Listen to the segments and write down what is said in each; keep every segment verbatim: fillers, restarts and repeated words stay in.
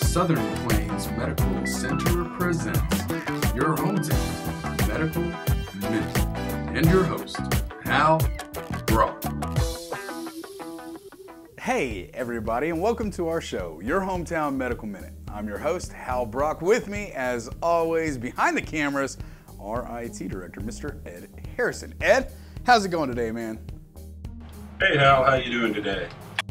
Southern Plains Medical Center presents your hometown medical minute, and your host, Hal Brock. Hey everybody, and welcome to our show, Your Hometown Medical Minute. I'm your host, Hal Brock. With me, as always, behind the cameras, our I T director, Mister Ed Harrison. Ed, how's it going today, man? Hey Hal, how you doing today?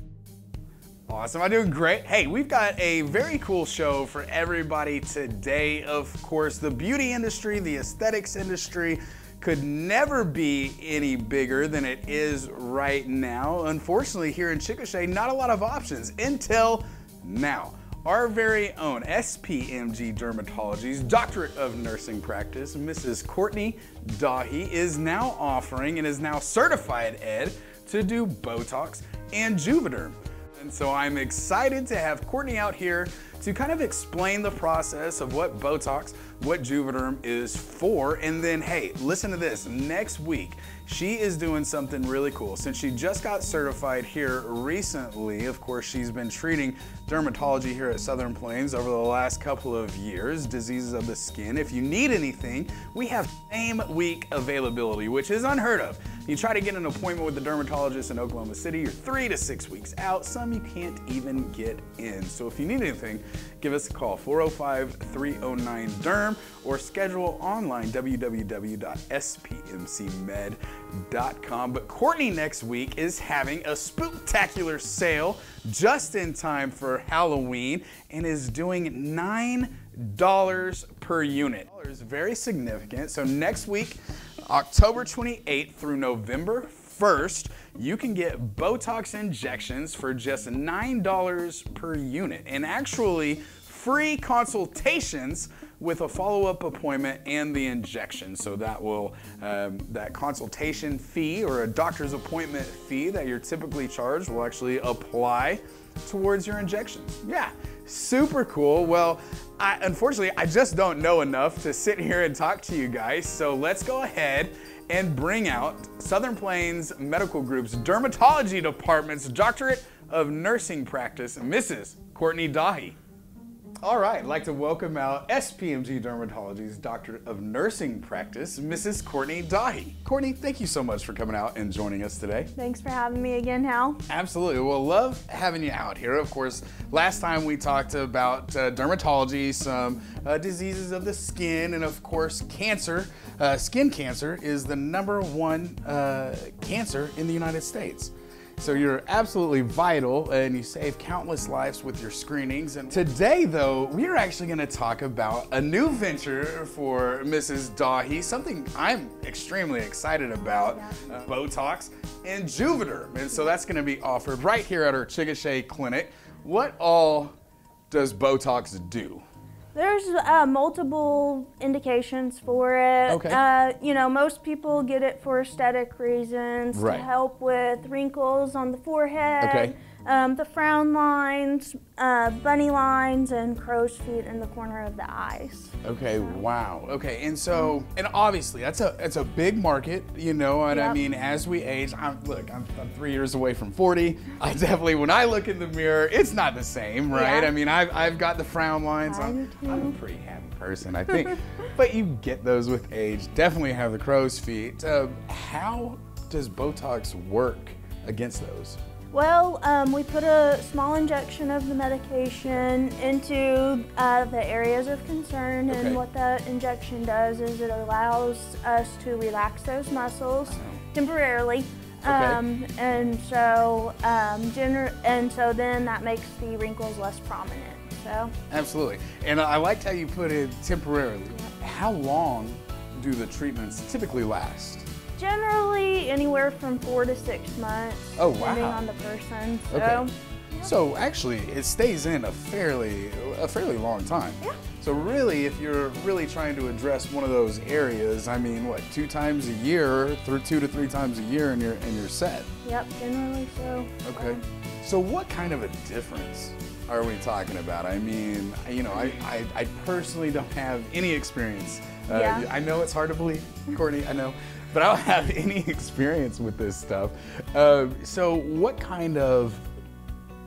Awesome, I'm doing great. Hey, we've got a very cool show for everybody today. Of course, the beauty industry, the aesthetics industry could never be any bigger than it is right now. Unfortunately, here in Chickasha, not a lot of options until now. Our very own S P M G Dermatology's Doctorate of Nursing Practice, Missus Courtney Dahi, is now offering and is now certified, Ed, to do Botox and Juvederm. And so I'm excited to have Courtney out here to kind of explain the process of what Botox, what Juvederm is for. And then, hey, listen to this. Next week, she is doing something really cool. Since she just got certified here recently, of course, she's been treating dermatology here at Southern Plains over the last couple of years, diseases of the skin. If you need anything, we have same week availability, which is unheard of. You try to get an appointment with the dermatologist in Oklahoma City, you're three to six weeks out. Some you can't even get in. So if you need anything, give us a call, four oh five, three oh nine, D E R M, or schedule online, w w w dot s p m c med dot com. But Courtney next week is having a spooktacular sale just in time for Halloween and is doing nine dollars per unit. It's very significant. So next week, October twenty-eighth through November first, you can get Botox injections for just nine dollars per unit, and actually free consultations with a follow-up appointment and the injection. So that will, um, that consultation fee or a doctor's appointment fee that you're typically charged will actually apply towards your injections. Yeah, super cool. Well, I, unfortunately, I just don't know enough to sit here and talk to you guys. So let's go ahead and bring out Southern Plains Medical Group's Dermatology Department's Doctorate of Nursing Practice, Missus Courtney Dahi. All right, I'd like to welcome out S P M G Dermatology's Doctorate of Nursing Practice, Missus Courtney Dahi. Courtney, thank you so much for coming out and joining us today. Thanks for having me again, Hal. Absolutely. Well, love having you out here. Of course, last time we talked about uh, dermatology, some uh, diseases of the skin, and of course, cancer. Uh, skin cancer is the number one uh, cancer in the United States. So you're absolutely vital and you save countless lives with your screenings. And today though, we're actually gonna talk about a new venture for Missus Dahi, something I'm extremely excited about, yeah. uh, Botox and Juvederm. And so that's gonna be offered right here at our Chickasha clinic. What all does Botox do? There's uh, multiple indications for it. Okay. Uh, you know, most people get it for aesthetic reasons, right, to help with wrinkles on the forehead, okay, um, the frown lines, uh, bunny lines, and crow's feet in the corner of the eyes. Okay, wow. Okay, and so, and obviously that's a it's a big market, you know, and yep. I mean, as we age, I'm, look, I'm, I'm three years away from forty. I definitely, when I look in the mirror, it's not the same, right? Yeah. I mean, I've, I've got the frown lines. I'm, I'm a pretty happy person, I think. But you get those with age. Definitely have the crow's feet. Uh, how does Botox work against those? Well, um, we put a small injection of the medication into uh, the areas of concern, okay, and what that injection does is it allows us to relax those muscles temporarily. Okay. Um, and so, um, gener and so then that makes the wrinkles less prominent. So absolutely, and I liked how you put it temporarily. Yep. How long do the treatments typically last? Generally, anywhere from four to six months, oh, depending wow. on the person. So, okay. So actually, it stays in a fairly, a fairly long time. Yeah. So really, if you're really trying to address one of those areas, I mean, what, two times a year, through two to three times a year, and you're and you're set. Yep, generally so. Okay. So what kind of a difference are we talking about? I mean, you know, I I, I personally don't have any experience. Uh, yeah. I know it's hard to believe, Courtney. I know. But I don't have any experience with this stuff. Uh, so what kind of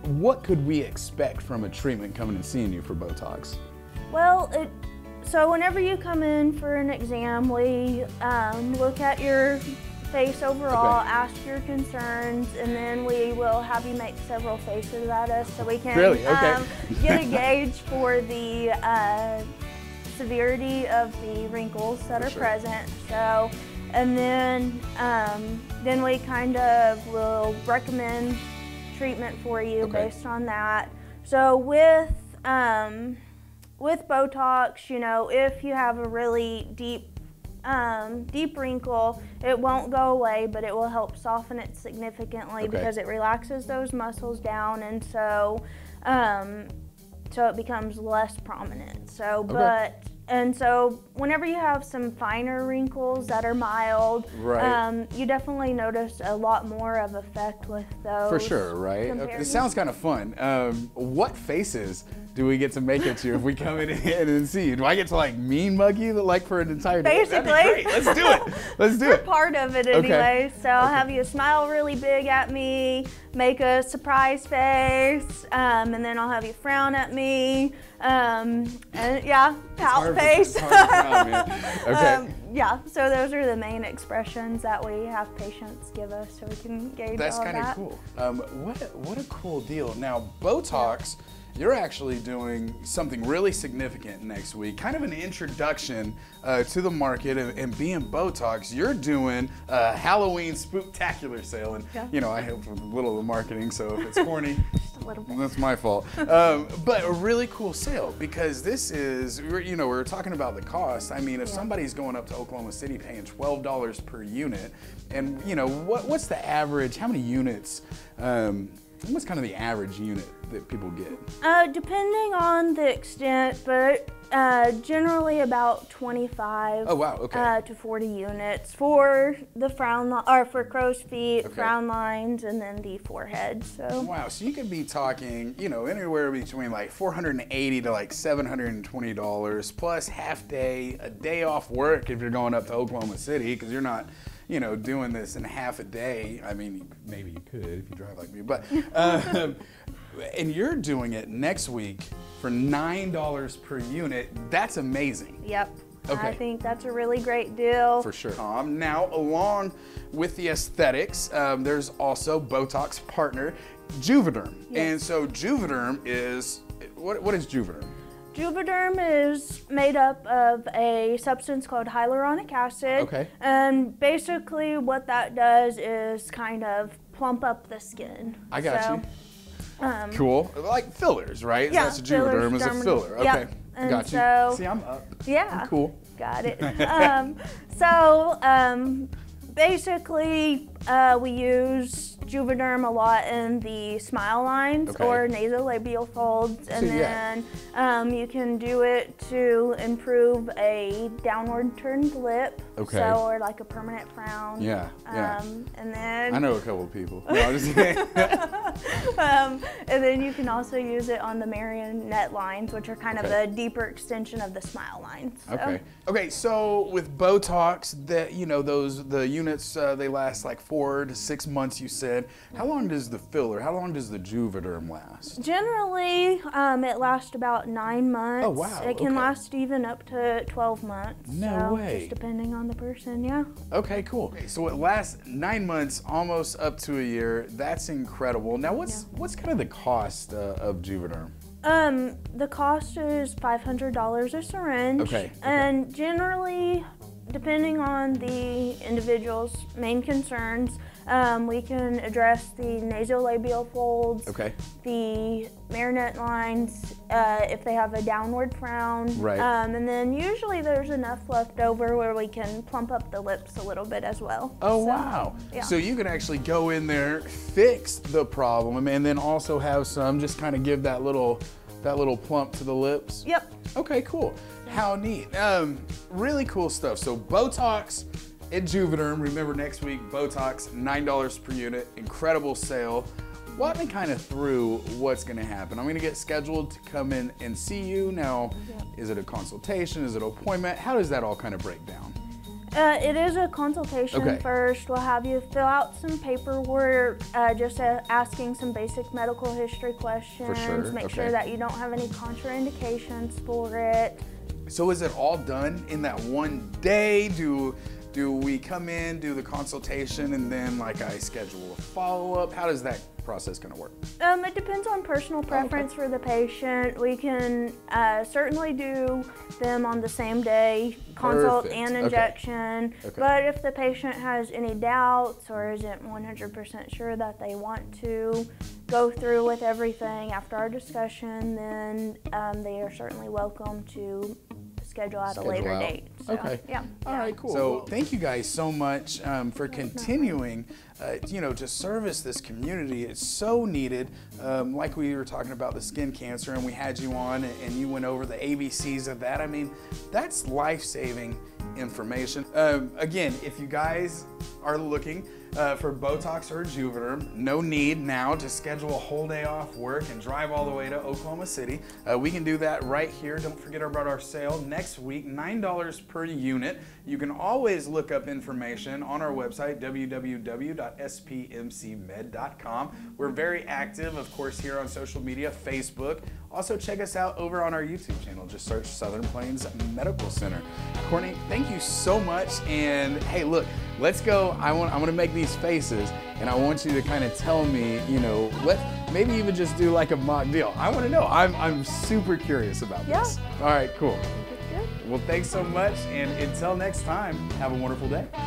what could we expect from a treatment coming and seeing you for Botox? Well, it, so whenever you come in for an exam, we um, look at your face overall, Okay. ask your concerns, and then we will have you make several faces at us so we can Really? Okay. um, get a gauge for the uh, severity of the wrinkles that For are sure. present. So, and then um, then we kind of will recommend treatment for you Okay. based on that. So with um, with Botox, you know, if you have a really deep um, deep wrinkle, it won't go away, but it will help soften it significantly Okay. because it relaxes those muscles down, and so um, so it becomes less prominent. So, but and so whenever you have some finer wrinkles that are mild, Right. um, you definitely notice a lot more of effect with those. For sure, right? compared Okay. to- This sounds kind of fun. Um, what faces do we get to make at you if we come in and see you? Do I get to like mean mug you like for an entire day? That'd be Basically. great. Let's do it. Let's do it. Part of it Okay. anyway. So I'll have you smile really big at me, make a surprise face, um, and then I'll have you frown at me, um, and yeah, pout hard for- face. it's hard to frown, man. Okay. Um, yeah, so those are the main expressions that we have patients give us so we can gauge That's all kind of that. cool. Um, what a, what a cool deal. Now, Botox, you're actually doing something really significant next week, kind of an introduction uh, to the market and, and being Botox. You're doing a Halloween spooktacular sale, and Yeah. you know I help with a little of the marketing, so if it's corny, Just a little bit. that's my fault. Um, but a really cool sale because this is, we're- you know, we were talking about the cost. I mean, if Yeah. somebody's going up to Oklahoma City paying twelve dollars per unit, and you know, what what's the average? How many units? Um, what's kind of the average unit that people get? Uh, depending on the extent, but uh, generally about twenty-five Oh, wow, okay. uh, to forty units for the frown li- or for crow's feet, Okay. frown lines, and then the forehead. So Wow, so you could be talking, you know, anywhere between like four hundred eighty to like seven hundred twenty dollars plus half day, a day off work if you're going up to Oklahoma City because you're not, you know, doing this in half a day. I mean, maybe you could if you drive like me, but um, and you're doing it next week for nine dollars per unit. That's amazing. yep. Okay. I think that's a really great deal. For sure. Um, now, along with the aesthetics, um, there's also Botox partner, Juvederm. Yes. And so Juvederm is, what, what is Juvederm? Juvederm is made up of a substance called hyaluronic acid. Okay. And basically what that does is kind of plump up the skin. I got so, you. Um, Cool. Like fillers, right? Yeah, That's a Juvederm is a fillers, filler. derm- yep. Okay. And Got you. so- See, I'm up. Yeah. I'm cool. Got it. um, so um, basically, uh, we use Juvederm a lot in the smile lines Okay. or nasolabial folds, and So, yeah. then um, you can do it to improve a downward turned lip, Okay. so or like a permanent frown. Yeah, yeah. Um, and then I know a couple of people. No, I'm just kidding. um, and then you can also use it on the marionette lines, which are kind Okay. of a deeper extension of the smile lines. So- Okay. Okay. So with Botox, that you know those the units uh, they last like four to six months. You said. How long does the filler? How long does the Juvederm last? Generally, um, it lasts about nine months. Oh, wow, It can okay. last even up to twelve months. No so way. Just depending on the person, yeah. Okay, cool. Okay, so it lasts nine months, almost up to a year. That's incredible. Now, what's what's kind of the cost uh, of Juvederm? Um, the cost is five hundred dollars a syringe. Okay, okay. And generally, depending on the individual's main concerns, um, we can address the nasolabial folds, Okay. the marionette lines, uh, if they have a downward frown. Right. Um, and then usually there's enough left over where we can plump up the lips a little bit as well. Oh So, wow! Yeah. So you can actually go in there, fix the problem, and then also have some just kind of give that little that little plump to the lips. Yep. Okay, cool. How neat. Um, really cool stuff. So Botox at Juvederm. Remember next week, Botox, nine dollars per unit. Incredible sale. Walk me kind of through what's gonna happen. I'm gonna get scheduled to come in and see you. Now, Yep. is it a consultation? Is it an appointment? How does that all kind of break down? Uh, it is a consultation Okay. first. We'll have you fill out some paperwork, uh, just uh, asking some basic medical history questions. sure, Make okay. sure that you don't have any contraindications for it. So is it all done in that one day? Do do we come in, do the consultation, and then like I schedule a follow-up? How does that process gonna work? Um, it depends on personal preference for the patient. We can uh, certainly do them on the same day, consult Perfect. and Okay. injection. Okay. But if the patient has any doubts or isn't one hundred percent sure that they want to go through with everything after our discussion, then um, they are certainly welcome to schedule at Schedule a later out. date. So, Okay. Yeah. All right, cool. So thank you guys so much um, for continuing, uh, you know, to service this community. It's so needed. Um, like we were talking about the skin cancer, and we had you on, and you went over the A B Cs of that. I mean, that's life-saving information. Um, again, if you guys are looking uh, for Botox or Juvederm, no need now to schedule a whole day off work and drive all the way to Oklahoma City. Uh, we can do that right here. Don't forget about our sale next week, nine dollars per unit. You can always look up information on our website, w w w dot s p m c med dot com. We're very active, of course, here on social media, Facebook. Also, check us out over on our YouTube channel. Just search Southern Plains Medical Center. Courtney, thank you so much. And hey, look, let's go. I want, I want to make these faces, and I want you to kind of tell me, you know, let maybe even just do like a mock deal. I want to know. I'm, I'm super curious about this. Yeah. All right, cool. Good. Well, thanks so much. And until next time, have a wonderful day.